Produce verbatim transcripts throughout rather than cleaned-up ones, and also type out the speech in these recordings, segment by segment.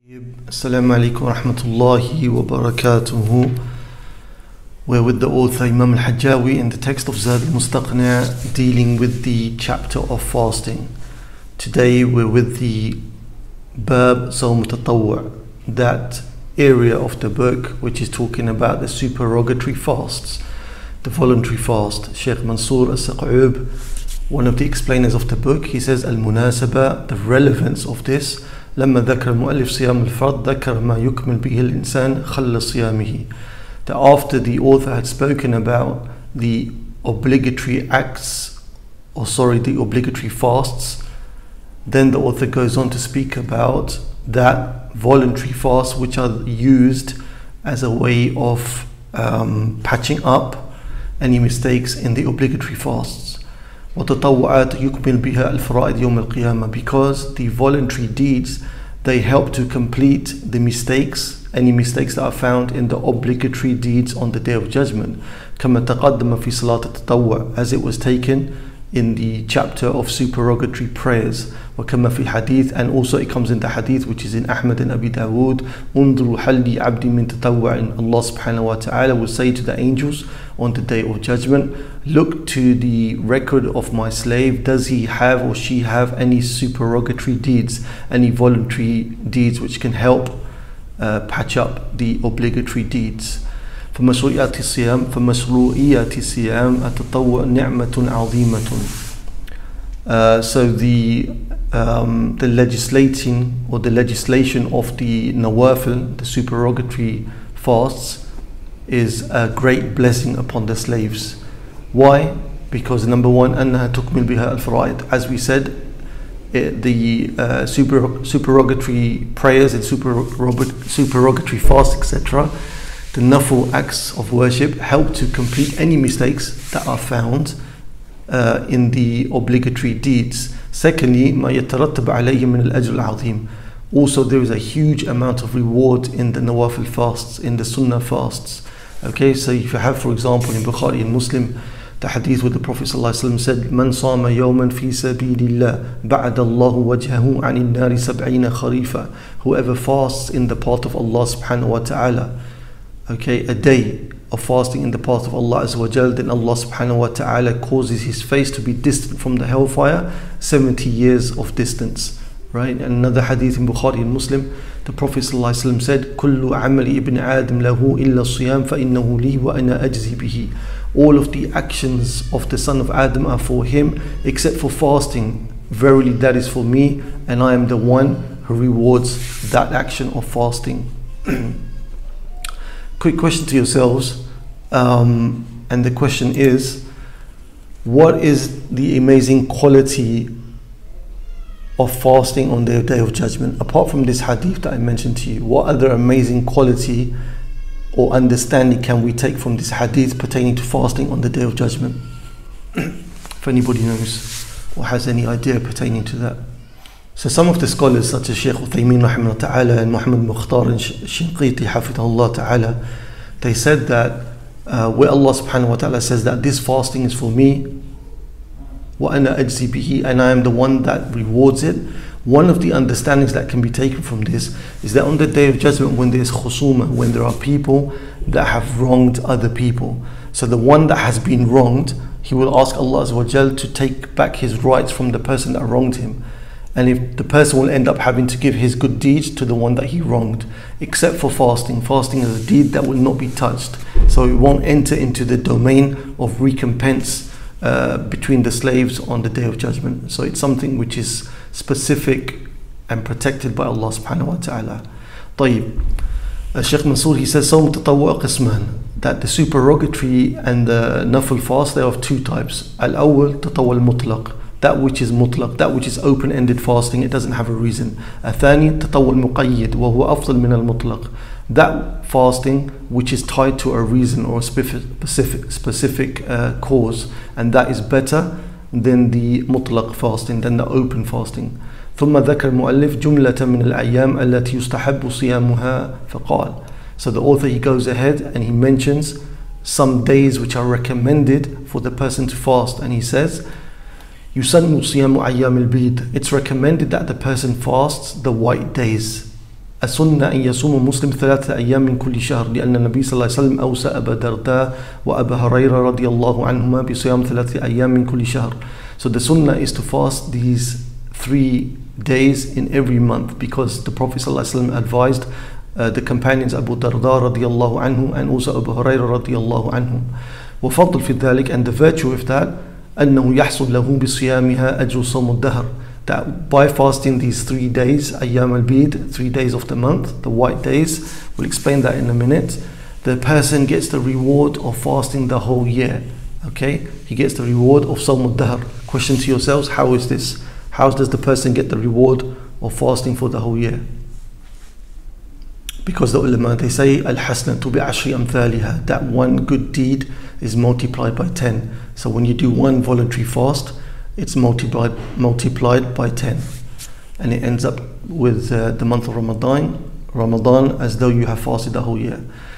Assalamu alaikum wa rahmatullahi wa barakatuhu. We're with the author Imam al-Hajjawi in the text of al-Mastaqnia, dealing with the chapter of fasting. Today we're with the Bab Sawm Tatawwu', that area of the book which is talking about the supererogatory fasts, the voluntary fast. Sheikh Mansour al-Saq'ub, one of the explainers of the book, he says al-munasaba, the relevance of this. لما ذكر المؤلف صيام الفرض ذكر ما يكمل به الإنسان خل صيامه. That after the author had spoken about the obligatory acts, or sorry, the obligatory fasts, then the author goes on to speak about that voluntary fasts which are used as a way of um, patching up any mistakes in the obligatory fasts. وتطوعات يكمل بها الفرائض يوم القيامة, because the voluntary deeds, they help to complete the mistakes, any mistakes that are found in the obligatory deeds on the Day of Judgment. كما تقدم في صلاة التطوع, as it was taken in the chapter of supererogatory prayers. وكما في الحديث, and also it comes in the hadith which is in Ahmad and Abi Dawood, انظروا هل لي عبدي من تطوع. Allah subhanahu wa ta'ala will say to the angels on the Day of Judgment, look to the record of my slave, does he have or she have any supererogatory deeds, any voluntary deeds which can help uh, patch up the obligatory deeds. فمشروعيات الصيام فمشروعيات الصيام التطوع نعمة عظيمة. Uh, so the um, the legislating or the legislation of the nawafil, the supererogatory fasts, is a great blessing upon the slaves. Why? Because number one, أنها تكمل بها الفرائض. As we said, it, the uh, super, supererogatory prayers and supererogatory, supererogatory fasts, et cetera, the nafil acts of worship help to complete any mistakes that are found uh, in the obligatory deeds. Secondly, ما يترتب عليه من الأجر العظيم. Also, there is a huge amount of reward in the nawafil fasts, in the sunnah fasts. Okay, so if you have, for example, in Bukhari and Muslim, the hadith where the Prophet ﷺ said, "Man sama yawman fi sabilillah, ba'ada Allahu wajhahu 'anil nari sab'ina kharifa." Whoever fasts in the path of Allah subhanahu wa ta'ala, okay, a day of fasting in the path of Allah Azza wa Jal, then Allah subhanahu wa ta'ala causes his face to be distant from the hellfire, seventy years of distance. Right? And another hadith in Bukhari and Muslim, the Prophet ﷺ said, كل عمل ابن آدم له إلا الصيام فإنه لي وأنا أجزي به. All of the actions of the son of Adam are for him except for fasting. Verily that is for me, and I am the one who rewards that action of fasting. Quick question to yourselves, um, and the question is, what is the amazing quality of fasting on the Day of Judgment? Apart from this hadith that I mentioned to you, what other amazing quality or understanding can we take from this hadith pertaining to fasting on the Day of Judgment? If anybody knows or has any idea pertaining to that. So some of the scholars such as Shaykh Uthaymeen rahimahullah ta'ala and Muhammad Mukhtar and Shinqiti hafidhahullah ta'ala, they said that uh, where Allah subhanahu wa ta'ala says that this fasting is for me, وَأَنَا أَجْزِي بِهِ, and I am the one that rewards it. One of the understandings that can be taken from this is that on the Day of Judgment, when there is khusuma, when there are people that have wronged other people, so the one that has been wronged, he will ask Allah Azza wa Jal to take back his rights from the person that wronged him. And if the person will end up having to give his good deeds to the one that he wronged, except for fasting. Fasting is a deed that will not be touched, so it won't enter into the domain of recompense Uh, between the slaves on the Day of Judgment. So it's something which is specific and protected by Allah subhanahu wa ta'ala. طيب, uh, Shaykh Mansour, he says صوم تطوع قسمان, that the supererogatory and the nafil fast, they are of two types. الأول تطوع المطلق, that which is mutlaq, that which is open-ended fasting, it doesn't have a reason. الثاني تطوع المقيد وهو أفضل من المطلق, that fasting which is tied to a reason or a specific specific uh, cause, and that is better than the mutlaq fasting, than the open fasting. ثم ذكر المؤلف جملة من الأيام التي يستحب صيامها فقال. So the author, he goes ahead and he mentions some days which are recommended for the person to fast, and he says يسن صيام أيام البيض, it's recommended that the person fasts the white days. السنة أن يصوم المسلم ثلاثة أيام من كل شهر لأن النبي صلى الله عليه وسلم أوصى أبا درداء وأبا هريرة رضي الله عنهما بصيام ثلاثة أيام من كل شهر. So the sunnah is to fast these three days in every month, because the Prophet صلى الله عليه وسلم advised uh, the companions Abu Darda رضي الله عنه and also Abu Hurairah رضي الله عنهم. وفضل في ذلك, and the virtue of that, أنه يحصل له بصيامها أجر صوم الدهر, that by fasting these three days, Ayyam al-Bid, three days of the month, the white days, we'll explain that in a minute, the person gets the reward of fasting the whole year. Okay, he gets the reward of Sawm al-Dahr. Question to yourselves, how is this? How does the person get the reward of fasting for the whole year? Because the ulama, they say al-hasanatu bi-ashri amthaliha, that one good deed is multiplied by ten. So when you do one voluntary fast, it's multiplied multiplied by ten, and it ends up with uh, the month of Ramadan Ramadan as though you have fasted the whole year.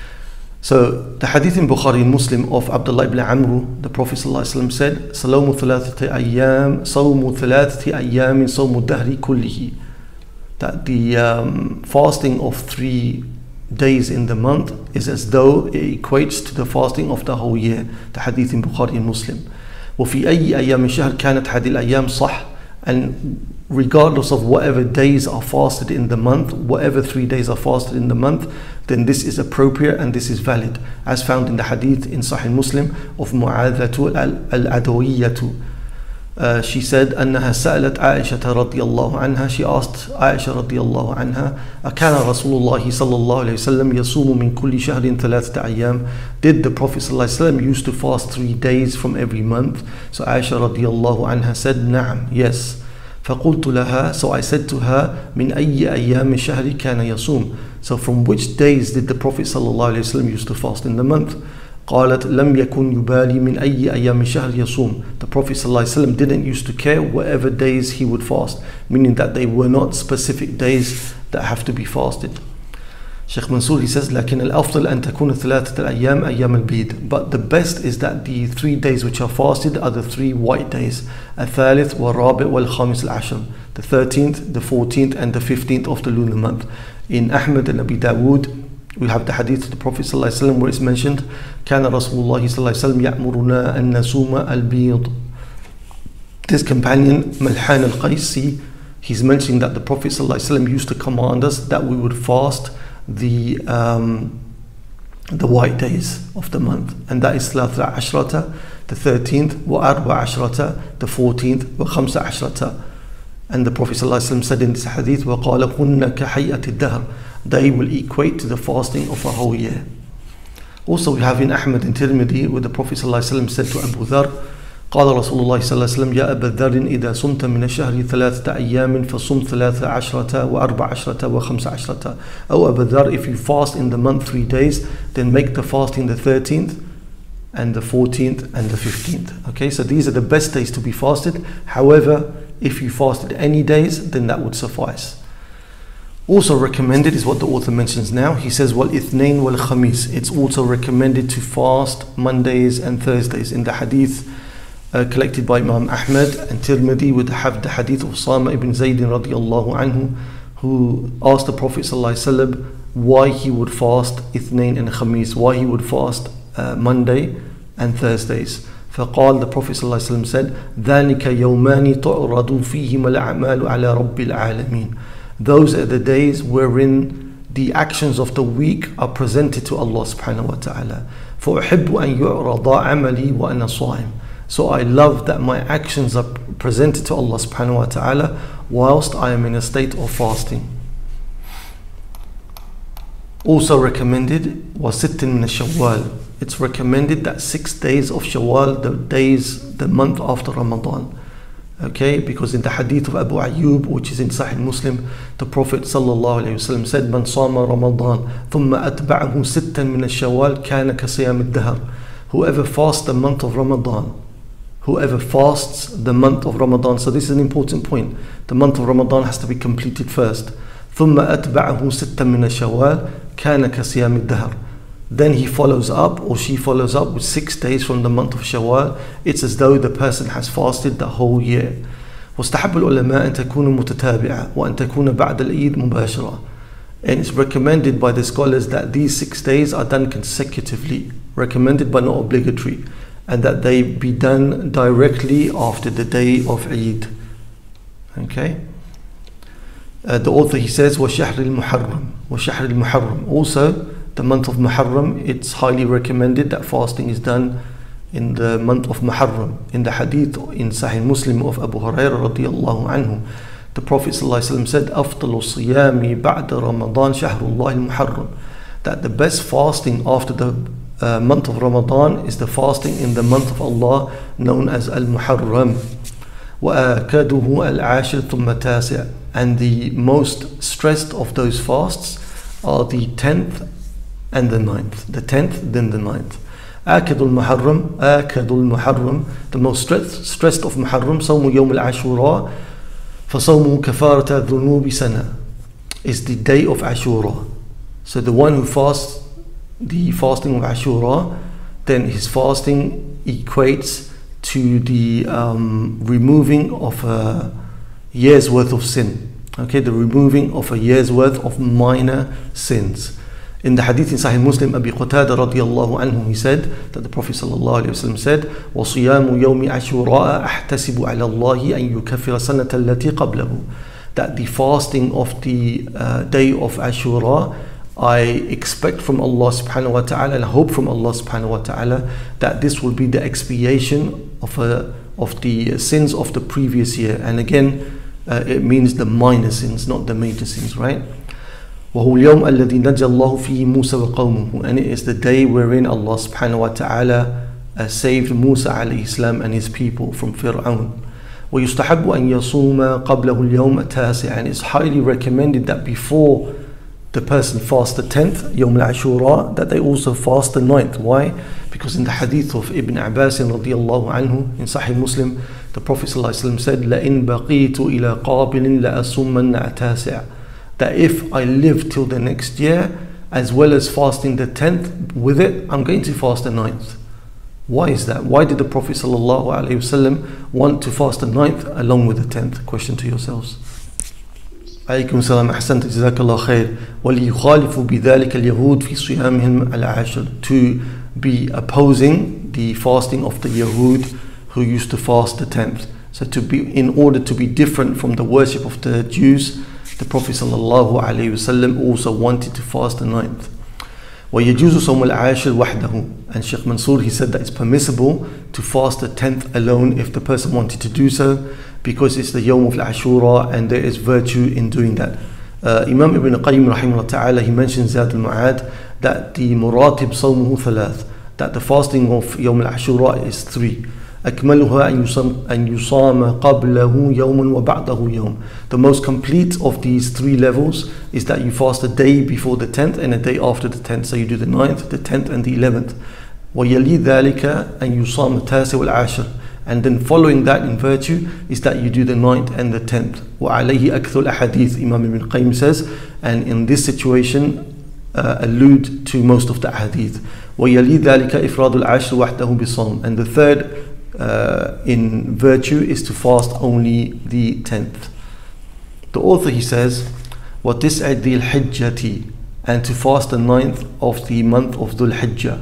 So the hadith in Bukhari and Muslim of Abdullah ibn Amr, the Prophet ﷺ said, Salawmu thalathati ayyam, sawmu thalathati ayyamin sawmu dahri kullihi, that the um, fasting of three days in the month is as though it equates to the fasting of the whole year. The hadith in Bukhari and Muslim. وفي أي أيام الشهر كانت هذه الأيام صح, and regardless of whatever days are fasted in the month, whatever three days are fasted in the month, then this is appropriate and this is valid, as found in the hadith in Sahih Muslim of Mu'adhatu al-Adawiyyatu. Uh, she said أنها سألت عائشة رضي الله عنها, she asked Aisha رضي الله عنها, أكان رسول الله صلى الله عليه وسلم يصوم من كل شهر ثلاثة أيام, did the Prophet صلى الله عليه وسلم used to fast three days from every month? So Aisha رضي الله عنها said نعم, yes. فقلت لها, so I said to her, من أي أيام الشهر كان يصوم, so from which days did the Prophet صلى الله عليه وسلم used to fast in the month? قالت لم يكن يبالي من أي أيام الشهر يصوم. The Prophet ﷺ didn't used to care whatever days he would fast, meaning that they were not specific days that have to be fasted. Sheikh Mansour, he says, لكن الأفضل أن تكون ثلاثة الأيام أيام البيض, but the best is that the three days which are fasted are the three white days, الثالث والرابع والخامس العشر, the thirteenth, the fourteenth and the fifteenth of the lunar month. In Ahmad and Abi Dawood, we have the hadith of the Prophet ﷺ where it's mentioned, كان رسول الله صلى الله عليه وسلم يأمرنا أن نصوم البيض. This companion Malhan al-Qaisi, he's mentioning that the Prophet ﷺ used to command us that we would fast the um, the white days of the month, and that is ثلاثة عشرة, the thirteenth, وأربع عشرة, the fourteenth, وخمسة عشرة. And the Prophet ﷺ said in this hadith, وقال كن كحيئة الدهر, they will equate to the fasting of a whole year. Also we have in Ahmad and Tirmidhi where the Prophet ﷺ said to Abu Dhar, قال رسول الله صلى الله عليه وسلم يا أبا ذر إذا صمت من الشهر ثلاثة أيام فصم ثلاثة عشرة وأربع عشرة وخمس عشرة. Oh Abu Dhar, if you fast in the month three days, then make the fasting the thirteenth and the fourteenth and the fifteenth. Okay, so these are the best days to be fasted. However, if you fasted any days, then that would suffice. Also recommended is what the author mentions now. He says, wal ithnain wal khamis. It's also recommended to fast Mondays and Thursdays. In the hadith uh, collected by Imam Ahmad and Tirmidhi, we have the hadith of Usama ibn Zayd radiallahu anhu, who asked the Prophet sallallahu alaihi wasallam why he would fast ithnain and khamis, why he would fast uh, Monday and Thursdays. فقال, the Prophet صلى الله عليه وسلم said, ذَلِكَ يَوْمَانِ تُعْرَضُ فِيهِمَا الْأَعْمَالُ عَلَى رَبِّ الْعَالَمِينَ. Those are the days wherein the actions of the week are presented to Allah subhanahu wa ta'ala. فَأُحِبُّ أَن يُعْرَضَ عَمَلِي وَأَنَا صَائِمٌ. So I love that my actions are presented to Allah subhanahu wa ta'ala whilst I am in a state of fasting. Also recommended was sittin min Shawwal. It's recommended that six days of Shawwal, the days, the month after Ramadan. Okay, because in the hadith of Abu Ayyub, which is in Sahih Muslim, the Prophet sallallahu alayhi wasallam said, "Man sama Ramadan, thumma atba'ahu sittan min al-Shawwal, kana kasiyam al-dahr." Whoever fasts the month of Ramadan, whoever fasts the month of Ramadan. So this is an important point. The month of Ramadan has to be completed first. ثم أتبعه ستة من الشوال كان كصيام الدهر. Then he follows up, or she follows up with six days from the month of Shawwal. It's as though the person has fasted the whole year. واستحب العلماء أن تكون متتابعة وأن تكون بعد العيد مباشرة. And it's recommended by the scholars that these six days are done consecutively, recommended but not obligatory, and that they be done directly after the day of Eid. Okay. Uh, the author, he says, وَشَهْرِ الْمُحَرَّمِ وَشَهْرِ الْمُحَرَّمِ. Also, the month of Muharram, it's highly recommended that fasting is done in the month of Muharram. In the hadith in Sahih Muslim of Abu Hurairah radiyallahu anhu, the Prophet ﷺ said, أَفْضَلُ الصِّيَامِ بَعْدَ رَمَضَانِ شَهْرُ اللَّهِ الْمُحَرَّمِ. That the best fasting after the uh, month of Ramadan is the fasting in the month of Allah known as Al-Muharram. وَآكَدُهُ الْعَاشِرُ ثُمَّ تَاسِعُ. And the most stressed of those fasts are the tenth and the ninth. The tenth, then the ninth. آكد المحرم آكد المحرم. The most stressed, stressed of Muharram, صوم يوم العاشوراء فصومه كفارة ذنوب سنة, is the day of Ashura. So the one who fasts the fasting of Ashura, then his fasting equates to the um, removing of a year's worth of sin. Okay, the removing of a year's worth of minor sins. In the hadith in Sahih Muslim, Abi Qatada radiyallahu anhu, he said that the Prophet sallallahu alayhi wasallam said, وَصِيَامُ يَوْمِ عَشُورَاءَ أَحْتَسِبُ عَلَى اللَّهِ أَن يُكَفِّرَ سَنَةَ الَّتِي قَبْلَهُ. That the fasting of the uh, day of Ashura, I expect from Allah subhanahu wa ta'ala and hope from Allah subhanahu wa ta'ala that this will be the expiation of, a, of the sins of the previous year. And again, uh, it means the minor sins, not the major sins, right? وَهُوَ الْيَوْمَ الَّذِي نَجَّى اللَّهُ فِيهِ مُوسَى وَقَوْمُهُ. And it is the day wherein Allah subhanahu wa ta'ala uh, saved Musa alayhi salam and his people from Fir'aun. وَيُسْتَحَبُّ أَن يَصُومَ قَبْلَهُ الْيَوْمَ التَّاسِعَ. And it's highly recommended that before the person fasts the tenth, Yawm al-Ashura, that they also fast the ninth. Why? Because in the hadith of Ibn Abbas radiyallahu anhu, in Sahih Muslim, the Prophet ﷺ said, لَإِن بَقِيتُ إِلَىٰ قَابِلٍ لَأَصُومَنَّ التَّاسِعَ. That if I live till the next year, as well as fasting the tenth with it, I'm going to fast the ninth. Why is that? Why did the Prophet ﷺ want to fast the ninth along with the tenth? Question to yourselves. عليكم السلام أحسنت جزاك الله خير. وليخالف بذلك اليهود في صيامهم العاشر. To be opposing the fasting of the Yahud who used to fast the tenth. So to be, in order to be different from the worship of the Jews, the Prophet sallallahu alaihi wasallam also wanted to fast the ninth. ويجوز صوم العاشر وحده. And Sheikh Mansour, he said that it's permissible to fast the tenth alone if the person wanted to do so, because it's the Yawm of Ashura and there is virtue in doing that. Uh, Imam Ibn Qayyim rahimahullah ta'ala, he mentions Zad al-Ma'ad that the muratib sawmuhu thalath, that the fasting of Yawm al-Ashura is three. أكملها أن يصام قبله يوم وبعده يوم. The most complete of these three levels is that you fast a day before the tenth and a day after the tenth. So you do the ninth, the tenth and the eleventh. ويلي ذلك أن يصام التاسع والعاشر. And then following that in virtue is that you do the ninth and the tenth. وعليه أكثر الأحاديث, Imam Ibn Qayyim says, and in this situation uh, allude to most of the hadith. ويلي ذلك إفراد العاشر وحده بصوم. And the third uh, in virtue is to fast only the tenth. The author, he says, وتسع ذي الحجة, and to fast the ninth of the month of Dhul Hijjah.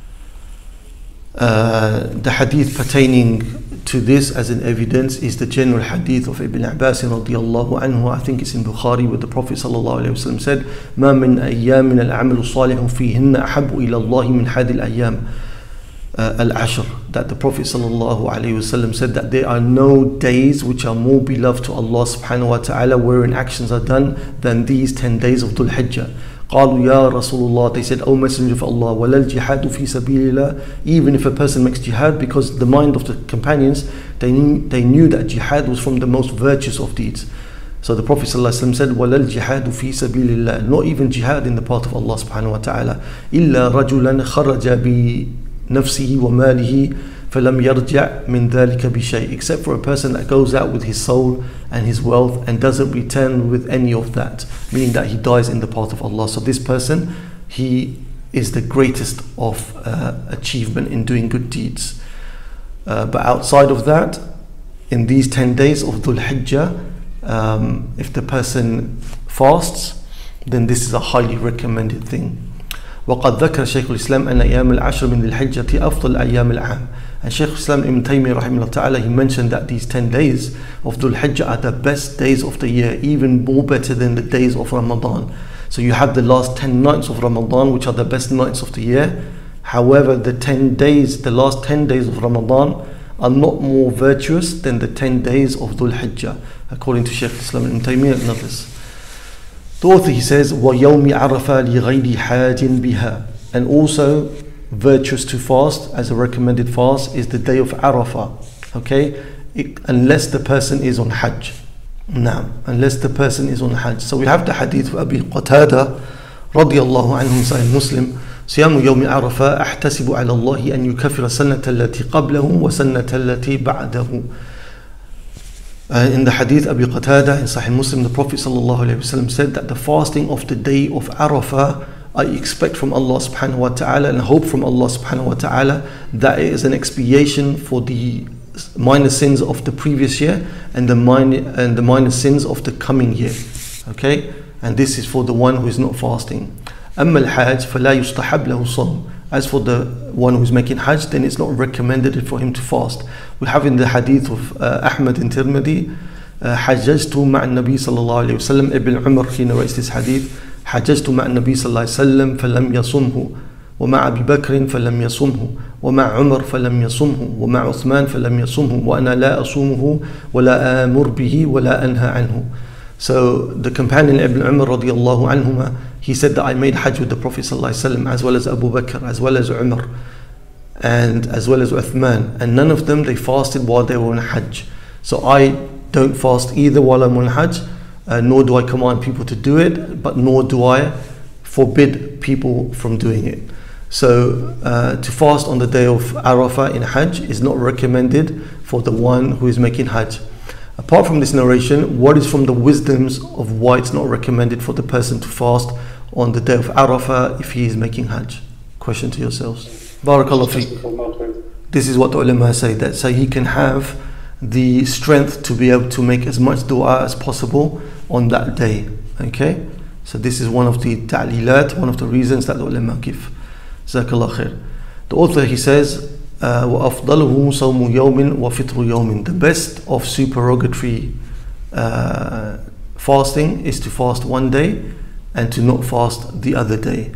Uh, the hadith pertaining to this as an evidence is the general hadith of Ibn Abbas radiyallahu anhu. I think it's in Bukhari, where the Prophet sallallahu alayhi wa sallam said, ما من أيام من العمل الصالح فيهن أحب إلى الله من هذه الأيام العشر. That the Prophet sallallahu alayhi wa sallam said that there are no days which are more beloved to Allah subhanahu wa ta'ala wherein actions are done than these ten days of Dhul Hijjah. قالوا يا رسول الله, they said, O Messenger of Allah, ولا الجهاد في سبيل الله. Even if a person makes jihad, because the mind of the companions, they knew, they knew that jihad was from the most virtuous of deeds. So the Prophet ﷺ said, ولا الجهاد في سبيل الله. Not even jihad in the path of Allah subhanahu wa ta'ala. إلا رجلا خرج بنفسه وماله فلم يرجع من ذلك بشيء. Except for a person that goes out with his soul and his wealth and doesn't return with any of that, meaning that he dies in the path of Allah. So this person, he is the greatest of uh, achievement in doing good deeds. Uh, but outside of that, in these ten days of Dhul Hijjah, um, if the person fasts, then this is a highly recommended thing. وقد ذكر شيخ الإسلام أن أيام العشر من ذي الحجة أفضل أيام العام. And Shaykh Islam Ibn Taymiyyah rahimahullah ta'ala, he mentioned that these ten days of Dhul Hijjah are the best days of the year, even more better than the days of Ramadan. So you have the last ten nights of Ramadan, which are the best nights of the year. However, the ten days, the last ten days of Ramadan are not more virtuous than the ten days of Dhul Hijjah, according to Shaykh Islam Ibn Taymiyyah and others. The author, he says, وَيَوْمِ عَرَفَ لِغَيْرِ حَاجٍ بِهَا. And also virtuous to fast as a recommended fast is the day of Arafah, okay, it, unless the person is on Hajj. Now, unless the person is on Hajj. So we have the hadith of Abi Qatada radiyallahu anhu, Sahih Muslim, صيام يوم عرفة أحتسب على الله أن يكفر السنة التي قبله وسنة التي بعده. Uh, in the hadith Abi Qatada in Sahih Muslim, the Prophet sallallahu alaihi wasallam said that the fasting of the day of Arafah, I expect from Allah subhanahu wa ta'ala and hope from Allah subhanahu wa ta'ala that it is an expiation for the minor sins of the previous year and the minor and the minor sins of the coming year. Okay, and this is for the one who is not fasting. أما الحاج فلا يستحب له الصوم. As for the one who is making Hajj, then it's not recommended for him to fast. We have in the hadith of uh, Ahmad in Tirmidhi, حججت مع النبي صلى الله عليه وسلم. Ibn Umar, he narrates this hadith. حججت مع النبي صلى الله عليه وسلم فلم يصمه ومع أبي بكر فلم يصمه ومع عمر فلم يصمه ومع عثمان فلم يصمه وأنا لا أصومه ولا آمر به ولا أنهى عنه. So the companion Ibn Umar radiyallahu anhuma, he said that I made Hajj with the Prophet sallallahu alaihi wasallam, as well as Abu Bakr, as well as Umar, and as well as Uthman, and none of them they fasted while they were on Hajj. So I don't fast either while I'm on Hajj, uh, nor do I command people to do it, but nor do I forbid people from doing it. So uh, to fast on the day of Arafah in Hajj is not recommended for the one who is making Hajj. Apart from this narration, what is from the wisdoms of why it's not recommended for the person to fast on the day of Arafah if he is making Hajj? Question to yourselves. Barakallah fi. This is what the ulama say, that so he can have the strength to be able to make as much dua as possible on that day. Okay? So this is one of the ta'lilat, one of the reasons that the ulama give. Jazakallah khair. The author, he says, Uh, وَأَفْضَلُهُ صَوْمُ يَوْمٍ وَفِطْرُ يَوْمٍ. The best of supererogatory uh, fasting is to fast one day and to not fast the other day.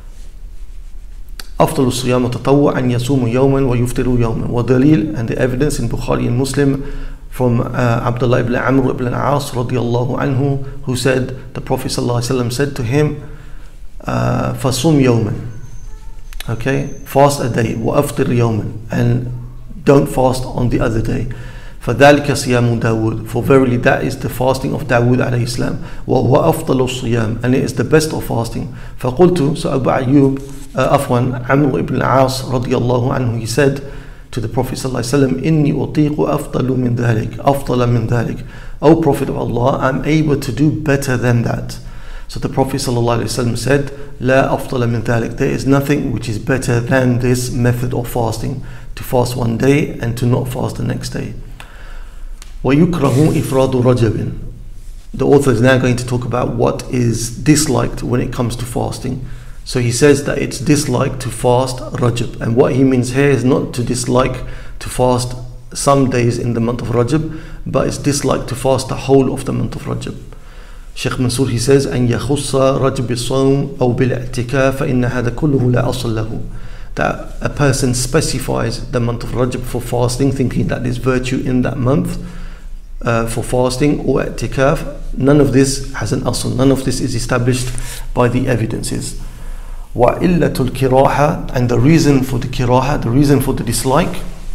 أفضل الصيام تطوع أن يصوم يوما ويفطر يوما. ودليل, and the evidence in Bukhari and Muslim from uh, Abdullah ibn Amr ibn al-As radiyallahu anhu, who said, the Prophet sallallahu alaihi wasallam said to him, uh, فَصُوم يَوْمًا. Okay, fast a day, وَأَفْطِرْ يَوْمًا, and don't fast on the other day. فَذَلِكَ صِيَامُ دَاوُدْ. For verily that is the fasting of Dawood alayhi salam. وَهُوَ أَفْضَلُ الصِّيَامِ, and it is the best of fasting. فَقُلْتُ, so Abu Ayyub, uh, Afwan, Amr ibn al-As radiyallahu anhu, he said to the Prophet sallallahu alaihi wasallam, إِنِّي أُطِيقُ أَفْضَلُ مِنْ ذَلِكَ أَفْضَلَ مِنْ ذَلِكَ. O Prophet of Allah, I'm able to do better than that. So the Prophet ﷺ said, لا أفضل من ذلك. There is nothing which is better than this method of fasting, to fast one day and to not fast the next day. وَيُكْرَهُ إِفْرَادُ رَجَبٍ. The author is now going to talk about what is disliked when it comes to fasting. So he says that it's disliked to fast Rajab. And what he means here is not to dislike to fast some days in the month of Rajab, but it's disliked to fast the whole of the month of Rajab. Sheikh Mansour, he says, أن يخص رجب الصوم أو بالاعتكاف فإن هذا كله لا أصل له. That a person specifies the month of Rajab for fasting, thinking that there's virtue in that month uh, for fasting, or i'tikaf. None of this has an asl. None of this is established by the evidences. وَإِلَّةُ الْكِرَاحَةِ. And the reason for the kiraha, the reason for the dislike,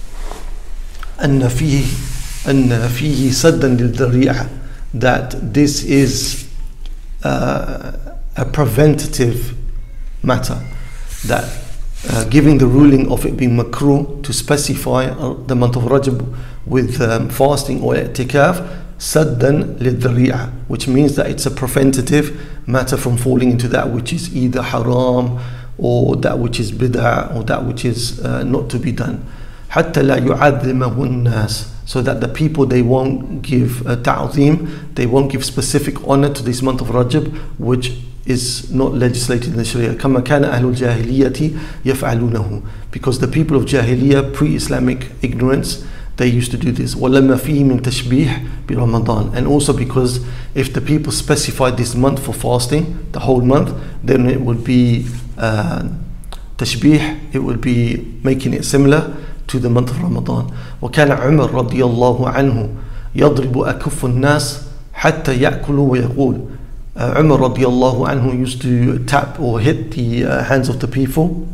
أن فيه أن فيه سدا للذريعة. That this is uh, a preventative matter, that uh, giving the ruling of it being makruh to specify uh, the month of Rajab with um, fasting or i'tikaf, saddan lidhari'ah, which means that it's a preventative matter from falling into that which is either haram or that which is bid'ah or that which is uh, not to be done. حتى لا يعظمه الناس. So that the people, they won't give uh, ta'zim, they won't give specific honor to this month of Rajab, which is not legislated in the Sharia. كما كان أهل الجاهلية يفعلونه, because the people of Jahiliyyah, pre-Islamic ignorance, they used to do this. وَلَمَّا فِيهِ مِن تَشْبِيهٍ بِرَمَضَانٍ. And also because if the people specified this month for fasting, the whole month, then it would be uh, tashbih, it would be making it similar to the month of Ramadan. وَكَانَ عُمَرْ رَضِيَ اللَّهُ عَنْهُ يَضْرِبُ أَكُفُّ النَّاسِ حَتَّى يَأْكُلُوا وَيَقُولُ. Uh, Umar radiallahu anhu used to tap or hit the uh, hands of the people,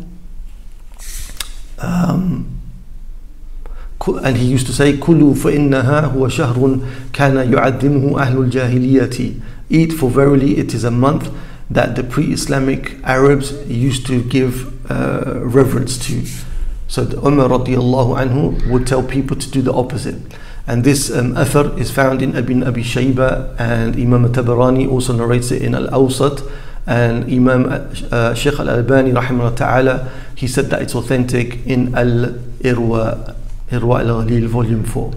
um, and he used to say, "Kulu fa innaha huwa shahrun kana yu'addimuhu ahlul jahiliyati." Eat, for verily it is a month that the pre-Islamic Arabs used to give uh, reverence to. So the Umar radiallahu anhu would tell people to do the opposite. And this um, athar is found in Ibn Abi Shayba, and Imam Tabarani also narrates it in Al-Awsat, and Imam uh, Shaykh Al-Albani rahimahullah ta'ala, he said that it's authentic in Al-Irwa, Irwa Al-Ghalil volume four.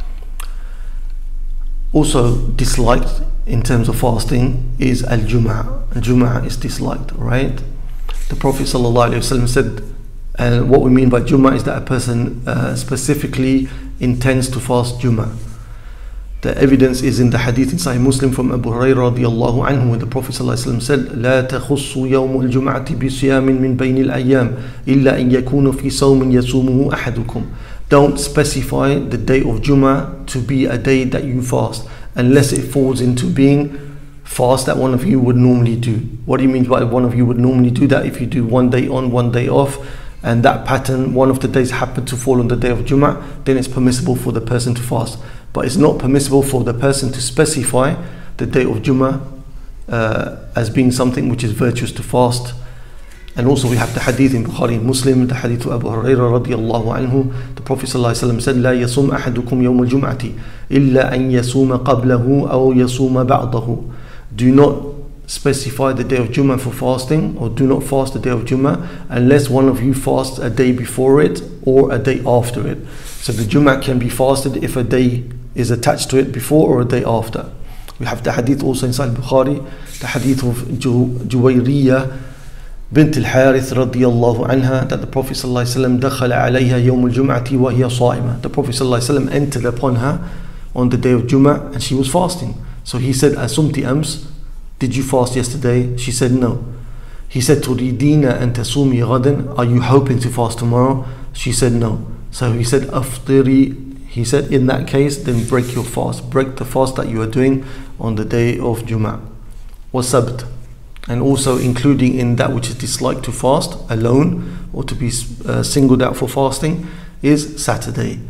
Also disliked in terms of fasting is Al-Jum'ah. Al-Jum'ah is disliked, right? The Prophet sallallahu alayhi wa sallam said, and what we mean by Jum'ah is that a person uh, specifically intends to fast Jum'ah. The evidence is in the hadith in Sahih Muslim from Abu Hurairah radiallahu anhu, where the Prophet ﷺ said, لا تخصوا يوم الجمعة بصيام من بين الأيام إلا أن يكون في صوم يصومه أحدكم. Don't specify the day of Jum'ah to be a day that you fast, unless it falls into being fast that one of you would normally do. What do you mean by one of you would normally do that? If you do one day on, one day off, and that pattern, one of the days happen to fall on the day of Jum'ah, then it's permissible for the person to fast. But it's not permissible for the person to specify the day of Jum'ah uh, as being something which is virtuous to fast. And also we have the hadith in Bukhari and Muslim, the hadith of Abu Hurairah radiallahu anhu. The Prophet ﷺ said, لا يصوم أحدكم يوم الجمعة إلا أن يصوم قبله أو يصوم بعضه. Do not specify the day of Jummah for fasting, or do not fast the day of Jummah unless one of you fasts a day before it or a day after it. So the Jummah can be fasted if a day is attached to it before or a day after. We have the hadith also in Sahih Bukhari, the hadith of Juwayriyah bint al-Harith radiyallahu anha, that the Prophet sallallahu alaihi wasallam دخل عليها يوم الجمعة وهي صائمة. The Prophet sallallahu alaihi wasallam entered upon her on the day of Jummah and she was fasting. So he said, Asumti ams, did you fast yesterday? She said no. He said, Turidina an tasumi ghadan, are you hoping to fast tomorrow? She said no. So he said, Aftiri, he said, in that case, then break your fast. Break the fast that you are doing on the day of Jummah. Wa sabt. And also including in that which is disliked to fast alone or to be uh, singled out for fasting is Saturday.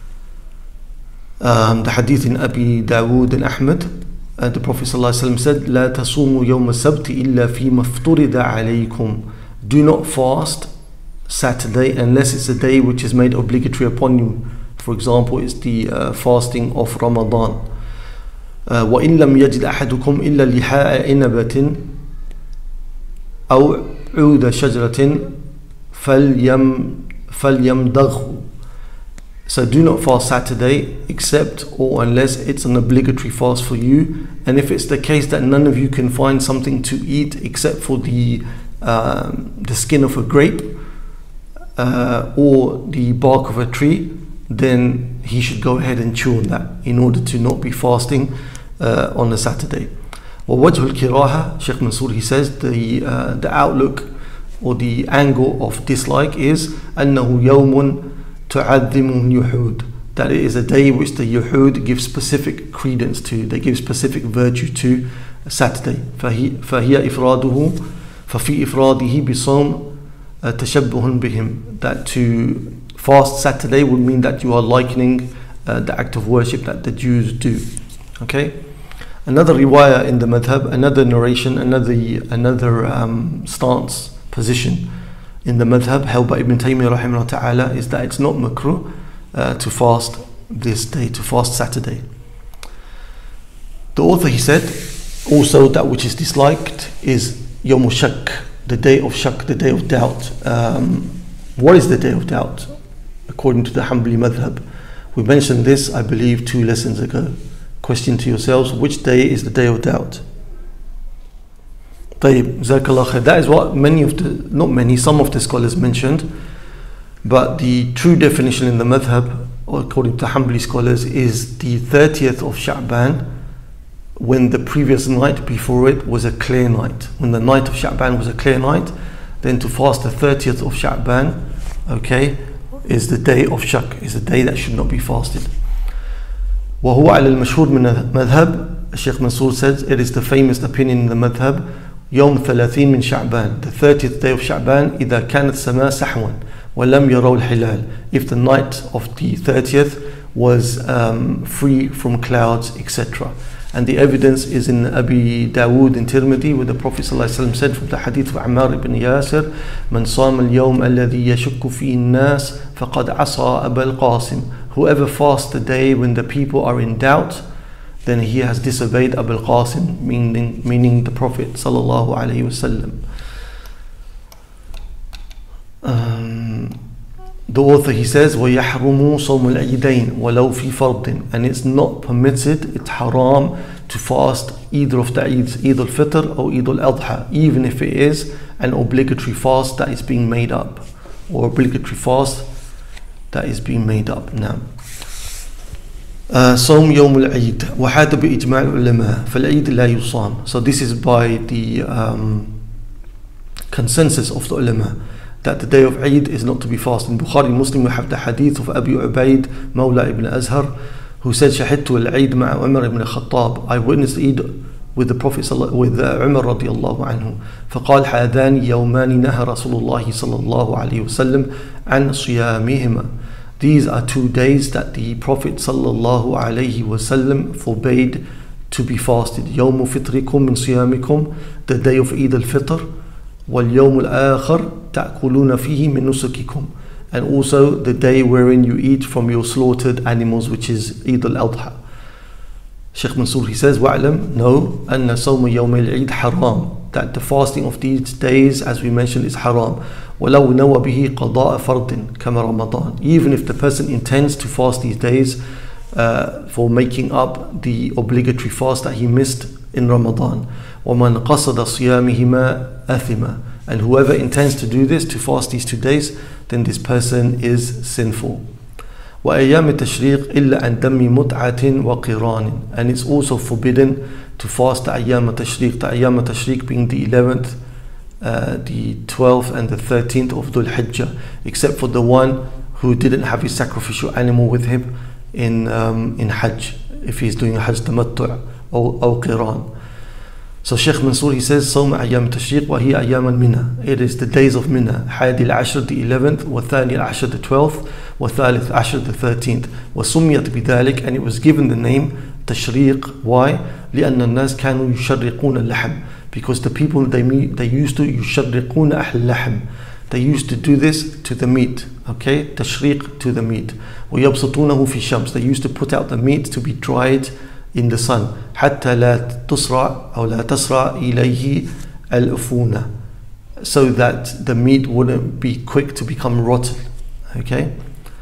Um, the hadith in Abi Dawood and Ahmad, Uh, the Prophet ﷺ said, لا تصوموا يوم السبت إلا فيما افترض عليكم. Do not fast Saturday unless it's a day which is made obligatory upon you. For example, it's the uh, fasting of Ramadan. uh, وإن لم يجد أحدكم إلا لحاء إنبة أو عود شجرة فليم فليمضغه. So do not fast Saturday except or unless it's an obligatory fast for you. And if it's the case that none of you can find something to eat except for the um, the skin of a grape uh, or the bark of a tree, then he should go ahead and chew on that in order to not be fasting uh, on a Saturday. وَوَجْهُ الْكِرَاهَةِ, Sheikh Mansour, he says the uh, the outlook or the angle of dislike is أَنَّهُ يَوْمٌ تُعَذِّمُ الْيُحُودِ, that it is a day which the Yuhud give specific credence to, they give specific virtue to Saturday. فهي, فهي إفراده ففي إفراده بصوم تشبه بهم, that to fast Saturday would mean that you are likening uh, the act of worship that the Jews do. Okay. Another riwayah in the madhab, another narration, another another um, stance, position in the madhab held by Ibn Taymiyyah rahimahullah ta'ala is that it's not makruh uh, to fast this day, to fast Saturday. The author, he said, also that which is disliked is Yawm Shak, the day of shak, the day of doubt. Um, what is the day of doubt? According to the Hanbali madhab, we mentioned this, I believe, two lessons ago. Question to yourselves, which day is the day of doubt? طيب, Jazakallah khair. That is what many of the, not many, some of the scholars mentioned. But the true definition in the madhab, according to Hanbali scholars, is the thirtieth of Sha'ban, when the previous night before it was a clear night. When the night of Sha'ban was a clear night, then to fast the thirtieth of Sha'ban, okay, is the day of shak, is the day that should not be fasted. وهو على المشهور من المذهب, Sheikh Mansour says, it is the famous opinion in the madhab, يوم ثلاثين من شعبان, the thirtieth day of Sha'ban, إذا كانت السماء سحوا وَلَمْ يَرَوْا الْحِلَالِ, if the night of the thirtieth was um, free from clouds, et cetera. And the evidence is in Abi Dawood and Tirmidhi, where the Prophet ﷺ said from the hadith of Ammar ibn Yasir, مَنْ صَامَ الْيَوْمَ الَّذِي يَشُكُّ فِيهِ النَّاسِ فَقَدْ عَصَى أَبَا الْقَاسِمِ, whoever fasts the day when the people are in doubt, then he has disobeyed Abu al-Qasim, meaning, meaning the Prophet sallallahu alaihi wasallam. Um, the author, he says, وَيَحْرُمُ صَوْمُ الْعِيدَيْنِ وَلَوْ فِي فَرْضٍ, and it's not permitted, it's haram to fast either of the Eids, Eid al-Fitr or Eid al-Adha, even if it is an obligatory fast that is being made up, or obligatory fast that is being made up. Now, صوم يوم العيد وهذا بإجماع العلماء فالعيد لا يصام. So this is by the um, consensus of the ulama that the day of Eid is not to be fasted. In Bukhari and Muslim we have the hadith of Abi Ubaid Mawla ibn Azhar, who said شهدت العيد مع عمر ibn Khattab, I witnessed Eid with the Prophet with Umar رضي الله عنه, فقال هذان يومان نهى رسول الله صلى الله عليه وسلم عن صيامهما. These are two days that the Prophet sallallahu alaihi wasallam forbade to be fasted. يوم فطركم من صيامكم, the day of Eid al-Fitr, واليوم الآخر تأكلون فيه من نسككم, and also the day wherein you eat from your slaughtered animals, which is Eid al-Adha. Sheikh Mansour, he says, وَعْلَمْ, know أن صوم يوم العيد حرام, that the fasting of these days, as we mentioned, is haram. وَلَوْ نَوَى بِهِ قَضَاءَ فَرْضٍ كَمَا رَمَضَانٍ, even if the person intends to fast these days uh, for making up the obligatory fast that he missed in Ramadan. وَمَنْ قَصَدَ صِيَامِهِمَا أَثِمًا, and whoever intends to do this, to fast these two days, then this person is sinful. وَأَيَّامِ التَّشْرِيقِ إِلَّا أَنْ دَمِّ مُتْعَةٍ وَقِرَانٍ, and it's also forbidden to fast the Ayyam al-Tashriq, the Ayyam al-Tashriq being the eleventh, uh, the twelfth and the thirteenth of Dhul Hijjah, except for the one who didn't have his sacrificial animal with him in um, in Hajj, if he's doing a Hajj Tamattu' or, or Qiran. So Sheikh Mansour, he says, صوم أيام التشريق وهي أيام المنى, it is the days of Mina, حادي العشر the eleventh, والثاني العشر the twelfth, والثالث عشر the thirteenth, وسميت بذلك, and it was given the name تشريق. Why? لأن الناس كانوا يشرقون اللحم, because the people, they they used to يشرقون أهل اللحم, they used to do this to the meat, okay, تشريق, to the meat. ويبسطونه في الشمس, they used to put out the meat to be dried in the sun, حتى لا تسرع أو لا تسرع إليه الأفونة, so that the meat wouldn't be quick to become rotten. Okay,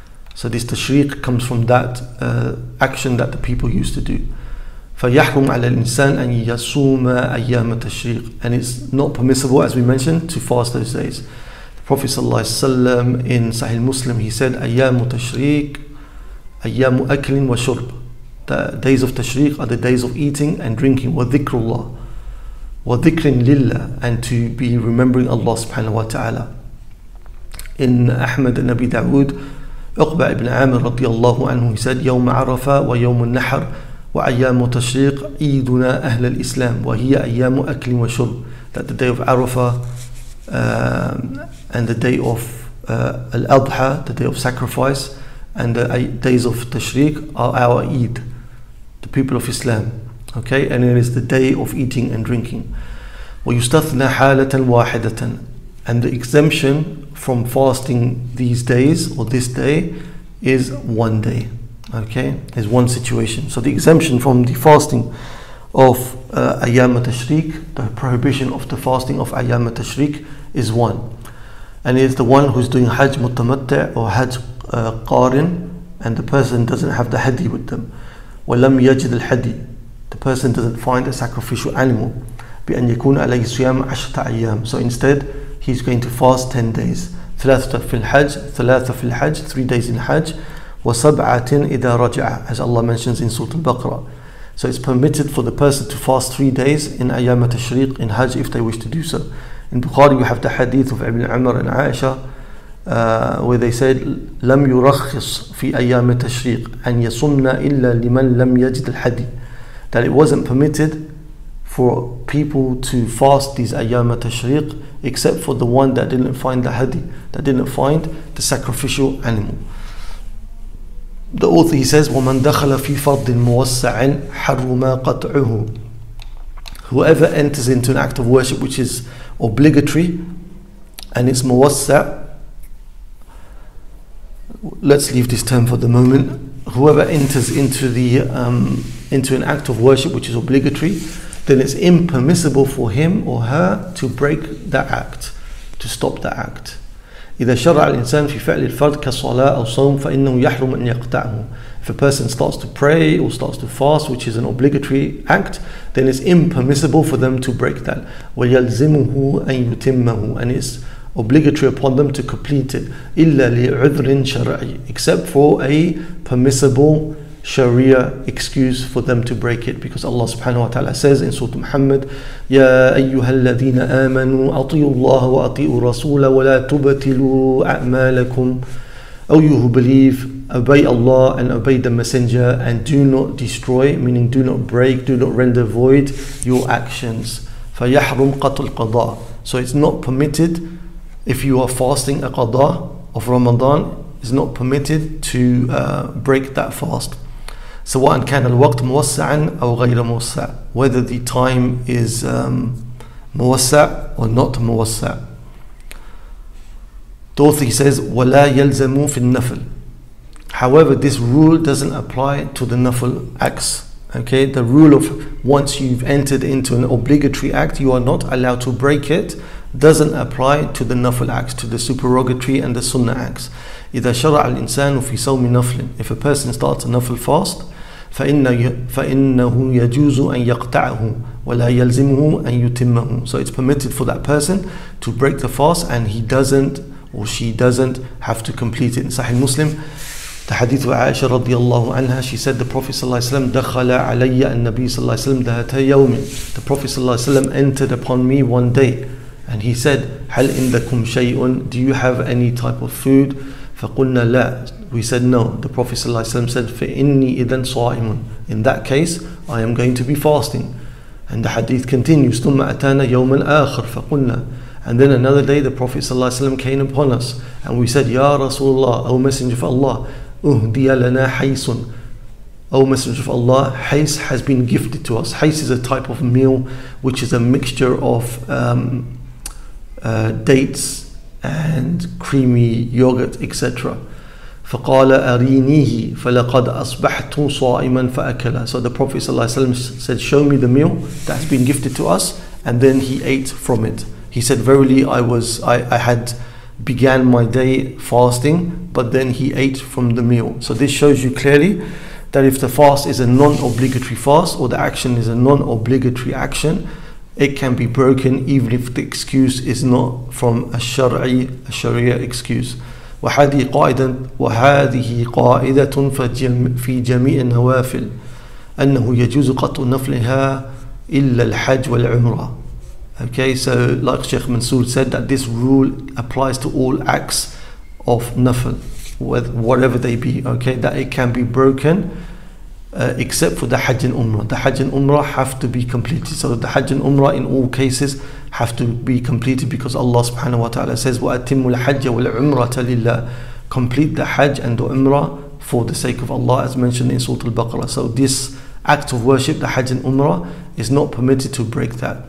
so this tashriq comes from that uh, action that the people used to do. فيحرم على الإنسان أن يصوم أيام التشريق, and it's not permissible, as we mentioned, to fast those days. The Prophet sallallahu alaihi wasallam in Sahih Muslim, he said, أيام التشريق أيام أكل وشرب, the days of tashriq are the days of eating and drinking, وذكر الله وذكر لله, and to be remembering Allah subhanahu wa ta'ala. In Ahmad and Abi Dawood, Uqba ibn Amir radiyallahu anhu, he said, يوم عرفة ويوم النحر وأيام تشريق عيدنا أهل الإسلام وهي أيام أكل وشرب, that the day of Arafah um, and the day of uh, Al-Adha, the day of sacrifice, and the days of Tashriq are our Eid, the people of Islam. Okay, and it is the day of eating and drinking. وَيُسْتَثْنَى حَالَةً وَاحِدَةً, and the exemption from fasting these days or this day is one day. Okay, is one situation. So the exemption from the fasting of uh, Ayyam al-Tashriq, the prohibition of the fasting of Ayyam al-Tashriq, is one, and it's the one who's doing Hajj Mutamattu' or Hajj uh, Qarin, and the person doesn't have the hadi with them. وَلَمْ يَجِدْ الْحَدِي, the person doesn't find a sacrificial animal. بأن يكون عليه صيام عشرة أيام. So instead he's going to fast ten days. ثلاثة في الحج, ثلاثة في الحج, three days in Hajj. وسبعة إذا رجع, as Allah mentions in Surah Al-Baqarah. So it's permitted for the person to fast three days in Ayyam Tashriq in Hajj if they wish to do so. In Bukhari we have the hadith of Ibn Umar and Aisha uh, where they said لم يرخص في أيام التشريق أن يصمنا إلا لمن لم يجد الحدي, that it wasn't permitted for people to fast these Ayyam Tashriq except for the one that didn't find the hadi, that didn't find the sacrificial animal. The author, he says, وَمَنْ دَخَلَ فِي فَرْضٍ مُوَسَّعٍ حَرُّمَا قَطْعُهُ. Whoever enters into an act of worship which is obligatory and it's muwassa', let's leave this term for the moment. Whoever enters into the um, into an act of worship which is obligatory, then it's impermissible for him or her to break that act, to stop the act. إذا شرع الإنسان في فعل الفرض كصلاة أو صوم فإنه يحرم أن يقطعه. If a person starts to pray or starts to fast, which is an obligatory act, then it's impermissible for them to break that. ويلزمه أن يتمه, and it's obligatory upon them to complete it. إلا لعذر شرعي, except for a permissible Sharia excuse for them to break it, because Allah subhanahu wa ta'ala says in Surah Muhammad, يا أيها الذين آمنوا أطيعوا الله وأطيعوا الرسول ولا تبطلوا أعمالكم. O you who believe, obey Allah and obey the Messenger, and do not destroy, meaning do not break, do not render void your actions. فيحرم قطع القضاء. So it's not permitted, if you are fasting a qada of Ramadan, it's not permitted to uh, break that fast. سواء كان الوقت موسعا أو غير موسع, whether the time is um, موسع or not موسع. The author, he says ولا يلزم في النفل. However, this rule doesn't apply to the nafl acts. Okay, the rule of once you've entered into an obligatory act, you are not allowed to break it, doesn't apply to the nafl acts, to the supererogatory and the sunnah acts. إذا شرع الإنسان في صوم نفل. If a person starts a nafl fast, فإن فإنه يجوز أن يقطعه ولا يلزمه أن يتمه. So it's permitted for that person to break the fast, and he doesn't or she doesn't have to complete it. In Sahih Muslim, the hadith of Aisha radiallahu anha, she said the Prophet sallallahu alaihi wasallam دخل علي النبي صلى الله عليه وسلم ذات يوم. The Prophet sallallahu alaihi wasallam entered upon me one day, and he said, هل عندكم شيء? Do you have any type of food? فقلنا لا. We said no. The Prophet ﷺ said, فإني إذن صائم. In that case, I am going to be fasting. And the hadith continues, ثم أتانا يوما آخر فقلنا. And then another day the Prophet ﷺ came upon us, and we said, Ya Rasulullah, O Messenger of Allah, أهدي لنا حيس. O Messenger of Allah, hais has been gifted to us. Hais is a type of meal which is a mixture of um, uh, dates and creamy yogurt, et cetera. فقال أرينيه فلقد أصبحت صائما فأكل. So the Prophet ﷺ said, show me the meal that has been gifted to us, and then he ate from it. He said, verily I was I, I had began my day fasting, but then he ate from the meal. So this shows you clearly that if the fast is a non-obligatory fast, or the action is a non-obligatory action, it can be broken even if the excuse is not from a shari, a sharia excuse. وهذه قاعدة وهذه قاعدة في جميع النوافل أنه يجوز قطع نفلها إلا الحج والعمرة. Okay, so like Sheikh Mansour said, that this rule applies to all acts of nafl, whatever they be. Okay, that it can be broken uh, except for the Hajj and Umrah. The Hajj and Umrah have to be completed. So the Hajj and Umrah in all cases have to be completed, because Allah subhanahu wa ta'ala says وَأَتِمُّ الْحَجَّ وَالْعُمْرَةَ لِلَّهِ. Complete the Hajj and the Umrah for the sake of Allah, as mentioned in Surah Al-Baqarah. So this act of worship, the Hajj and Umrah, is not permitted to break that.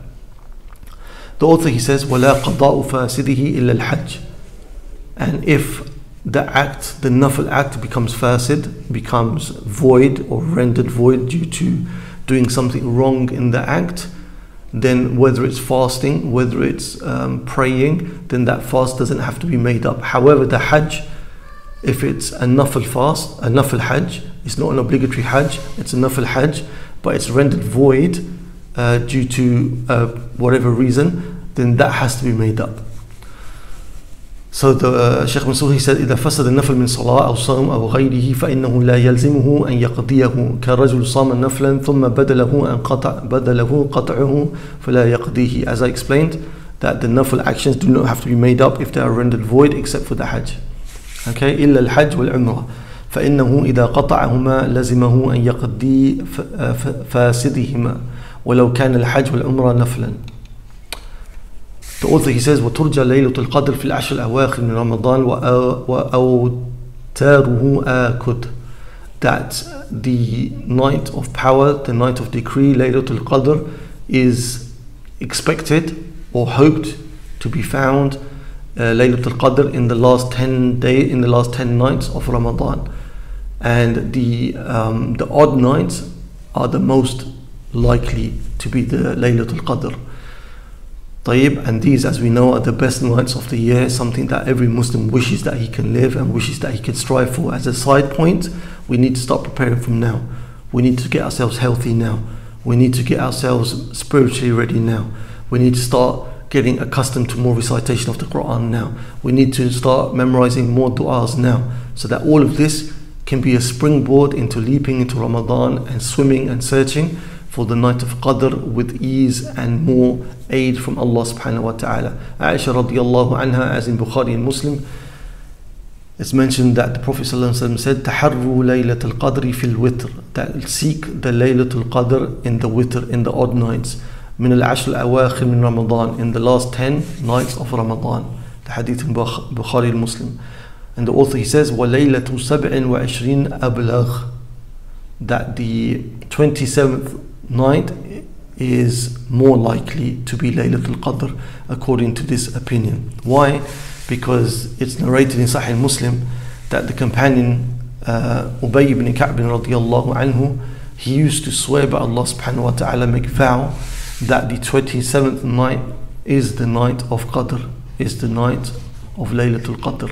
The author, he says وَلَا قَضَاءُ فَاسِدِهِ إِلَّا الْحَجِّ. And if the act, the nafl act becomes fasid, becomes void or rendered void due to doing something wrong in the act, then whether it's fasting, whether it's um, praying, then that fast doesn't have to be made up. However, the hajj, if it's a nafl fast, a nafl hajj, it's not an obligatory hajj, it's a nafl hajj, but it's rendered void uh, due to uh, whatever reason, then that has to be made up. So the uh, Shaykh Mansour, he said إذا فسد النفل من صلاة أو صوم أو غيره فإنه لا يلزمه أن يقضيه كرجل صام نفلا ثم بدله أن قطع بدله قطعه فلا يقضيه. As I explained, that the nafil actions do not have to be made up if they are rendered void except for the Hajj. Okay, إلا الحج والعمرة فإنه إذا قطعهما لزمه أن يقضي فاسدهما ولو كان الحج والعمرة نفلا. The author, he says وترجى ليلة القدر في العشر الأواخر من رمضان وأوتاره آكد, that the night of power, the night of decree, Laylatul Qadr, is expected or hoped to be found uh, Laylatul Qadr in the last ten day in the last ten nights of Ramadan, and the um, the odd nights are the most likely to be the Laylatul Qadr. طيب, and these, as we know, are the best nights of the year, something that every Muslim wishes that he can live and wishes that he can strive for. As a side point, we need to start preparing from now. We need to get ourselves healthy now. We need to get ourselves spiritually ready now. We need to start getting accustomed to more recitation of the Quran now. We need to start memorizing more du'as now, so that all of this can be a springboard into leaping into Ramadan and swimming and searching for the night of Qadr with ease and more aid from Allah subhanahu wa ta'ala. Aisha radiallahu anha, as in Bukhari and Muslim, it's mentioned that the Prophet sallallahu alaihi wasallam said تحروا ليلة القدر في الوتر, that seek the Laylatul Qadr in the witr, in the odd nights, من العشر الأواخر من رمضان, in the last ten nights of Ramadan. The hadith in Bukhari and Muslim. And the author, he says وَلَيْلَةُ سَبْعٍ وَعِشْرِينَ أَبْلَغ, that the twenty-seventh night is more likely to be Laylatul Qadr according to this opinion. Why? Because it's narrated in Sahih Muslim that the companion uh, Ubay ibn Ka'b radiyallahu anhu, he used to swear by Allah subhanahu wa ta'ala, make vow that the twenty-seventh night is the night of Qadr, is the night of Laylatul Qadr.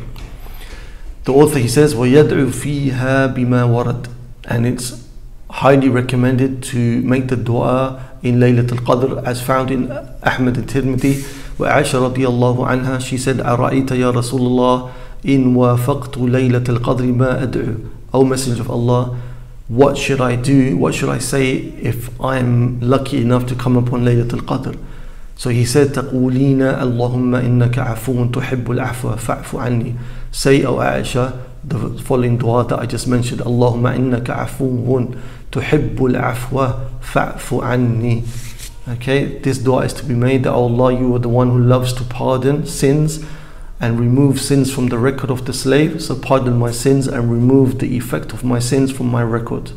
The author, he says وَيَدْعُ فِيهَا بِمَا وَرَدْ, and it's highly recommended to make the dua in Laylatul Qadr as found in Ahmad al-Tirmidhi. Wa Aisha radiyallahu anha, she said أَرَأَيْتَ يَا رَسُولَ اللَّهِ إِن وَافَقْتُ لَيْلَةَ الْقَدْرِ مَا أَدْعُ, O Messenger of Allah, what should I do, what should I say if I'm lucky enough to come upon Laylatul Qadr? So he said تَقُولِينَ اللَّهُمَّ إِنَّكَ عَفُوٌ تُحِبُّ الْعَفْوَ فَاعْفُ عَنِّي. Say, O Aisha, the following dua that I just mentioned, Allahumma innaka afuun tuhibbul afwa fa'fu anni. Okay, this dua is to be made that, oh Allah, you are the one who loves to pardon sins and remove sins from the record of the slave, so pardon my sins and remove the effect of my sins from my record.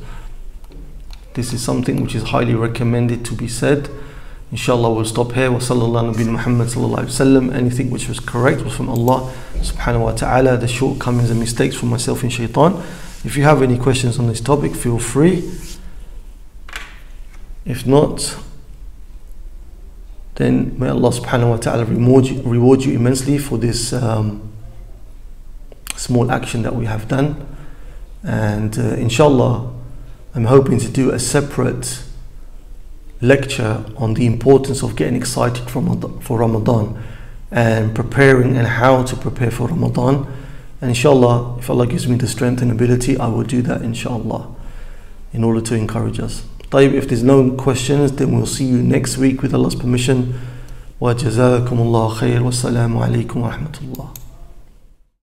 This is something which is highly recommended to be said. Inshallah, we'll stop here. Wa sallallahu nabi Muhammad sallallahu alaihi wasallam. Anything which was correct was from Allah subhanahu wa ta'ala. The shortcomings and mistakes from myself and shaitan. If you have any questions on this topic, feel free. If not, then may Allah subhanahu wa ta'ala reward you, reward you immensely for this um, small action that we have done. And uh, inshallah, I'm hoping to do a separate lecture on the importance of getting excited for Ramadan and preparing and how to prepare for Ramadan. And inshallah, if Allah gives me the strength and ability, I will do that inshallah in order to encourage us. طيب, if there's no questions, then we'll see you next week with Allah's permission. Wa jazakumullah khair wa assalamu alaikum wa rahmatullah.